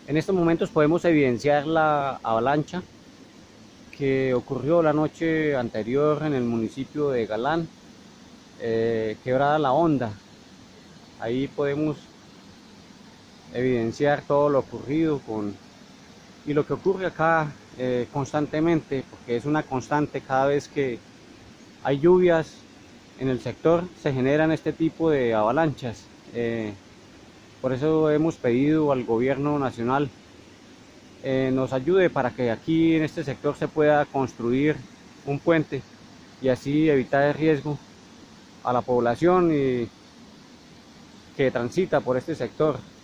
En estos momentos podemos evidenciar la avalancha que ocurrió la noche anterior en el municipio de Galán, Quebrada La Honda. Ahí podemos evidenciar todo lo ocurrido y lo que ocurre acá constantemente, porque es una constante cada vez que hay lluvias en el sector, se generan este tipo de avalanchas. Por eso hemos pedido al gobierno nacional nos ayude para que aquí en este sector se pueda construir un puente y así evitar el riesgo a la población que transita por este sector.